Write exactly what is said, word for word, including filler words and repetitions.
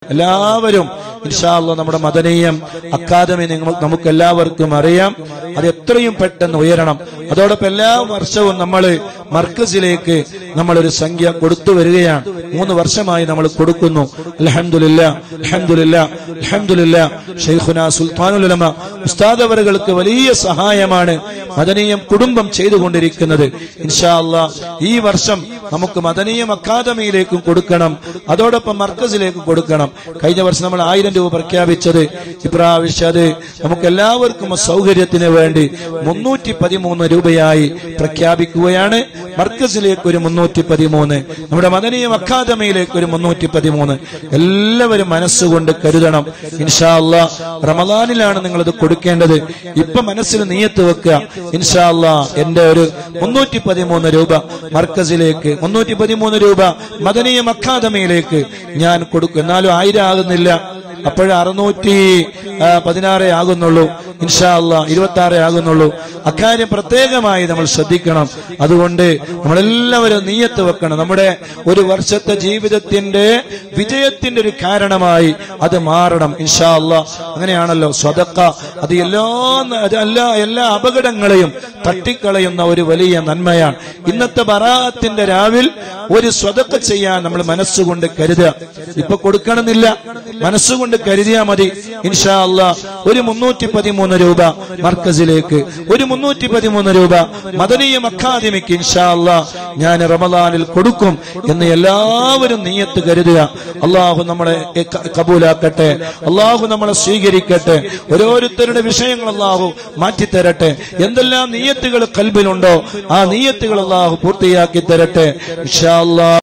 എല്ലാവരും ഇൻഷാ അല്ലാഹ് നമ്മുടെ മദനിയം അക്കാദമി നമുക്ക് എല്ലാവർക്കും അറിയാം. അത് എത്രയും പെട്ടെന്ന് ഉയരണം. അതോടൊപ്പം എല്ലാ വർഷവും നമ്മൾ മർക്കസിലേക്ക് നമ്മളൊരു സംഖ്യ കൊടുത്തു വരികയാണ്. മൂന്ന് വർഷമായി നമ്മൾ കൊടുക്കുന്നു. അൽഹംദുലില്ലാഹ് അൽഹംദുലില്ലാഹ് അൽഹംദുലില്ലാഹ്. ശൈഖുനാ സുൽത്താനുൽ ഉലമ ഉസ്താദ് അവർക്ക് വലിയ സഹായമാണ് മദനിയം കുടുംബം ചെയ്തുകൊണ്ടിരിക്കുന്നത്. ഇൻഷാ അല്ലാഹ് ഈ വർഷം നമുക്ക് മദനിയം അക്കാദമിയിലേക്കും കൊടുക്കണം, അതോടൊപ്പം മർക്കസിലേക്കും കൊടുക്കണം. കഴിഞ്ഞ വർഷം നമ്മൾ ആയിരം രൂപ പ്രഖ്യാപിച്ചത് ഇപ്രാവശ്യം അത് നമുക്ക് എല്ലാവർക്കും സൗകര്യത്തിന് വേണ്ടി മുന്നൂറ്റി പതിമൂന്ന് രൂപയായി പ്രഖ്യാപിക്കുകയാണ്. മർക്കസിലേക്ക് ഒരു മുന്നൂറ്റി പതിമൂന്ന്, നമ്മുടെ മദനിയം അക്കാദമിയിലേക്ക് ഒരു മുന്നൂറ്റി പതിമൂന്ന്. എല്ലാവരും മനസ്സുകൊണ്ട് കരുതണം. ഇൻഷാ അല്ലാഹ് റമദാനിലാണ് നിങ്ങളിത് കൊടുക്കേണ്ടത്. ഇപ്പൊ മനസ്സിൽ നിയത്ത് വെക്കുക, ഇൻഷാ അല്ലാഹ് എന്റെ ഒരു മുന്നൂറ്റി പതിമൂന്ന് രൂപ മർക്കസിലേക്ക്, മുന്നൂറ്റി പതിമൂന്ന് രൂപ മദനിയം അക്കാദമിയിലേക്ക് ഞാൻ കൊടുക്കും. എന്നാലും ആയിരം ആകുന്നില്ല, അപ്പോഴ അറുന്നൂറ്റി പതിനാറേ ആകുന്നുള്ളൂ. ഇൻഷാ അല്ലാഹ് ഇരുപത്തി ആറേ ആകുന്നുള്ളൂ. അക്കാര്യം പ്രത്യേകമായി നമ്മൾ ശ്രദ്ധിക്കണം. അതുകൊണ്ട് നമ്മളെല്ലാവരും നിയ്യത്ത് വെക്കണം. നമ്മുടെ ഒരു വർഷത്തെ ജീവിതത്തിന്റെ വിജയത്തിന്റെ ഒരു കാരണമായി അത് മാറണം. ഇൻഷാ അല്ലാഹ് അങ്ങനെയാണല്ലോ സ്വതക്ക. അത് എല്ലാ എല്ലാ എല്ലാ അപകടങ്ങളെയും തട്ടിക്കളയുന്ന ഒരു വലിയ നന്മയാണ്. ഇന്നത്തെ ബറാഅത്തിന്റെ രാവിൽ ഒരു സ്വതക്ക ചെയ്യാൻ നമ്മൾ മനസ്സുകൊണ്ട് കരുതുക. ഇപ്പൊ കൊടുക്കണമെന്നില്ല, മനസ്സുകൊണ്ട് കരുതിയാ മതി. ഇൻഷാ അല്ലാഹ് ഒരു മുന്നൂറ്റി പതിമൂന്ന് രൂപ മർക്കസിലേക്ക്, ഒരു മുന്നൂറ്റി പതിമൂന്ന് രൂപ മദനിയം അക്കാദമിക്ക് ഇൻഷാ അല്ലാഹ് ഞാൻ റമദാനിൽ കൊടുക്കും എന്ന് എല്ലാവരും നിയ്യത്ത് കരുതുക. അള്ളാഹു നമ്മളെ കബൂലാക്കട്ടെ, അള്ളാഹു നമ്മളെ സ്വീകരിക്കട്ടെ, ഓരോരുത്തരുടെ വിഷയങ്ങൾ അള്ളാഹു മാറ്റിത്തരട്ടെ. എന്തെല്ലാം നിയ്യത്തുകൾ ഖൽബിലുണ്ടോ ആ നിയ്യത്തുകൾ അള്ളാഹു പൂർത്തിയാക്കി തരട്ടെ ഇൻഷാ അല്ലാഹ്.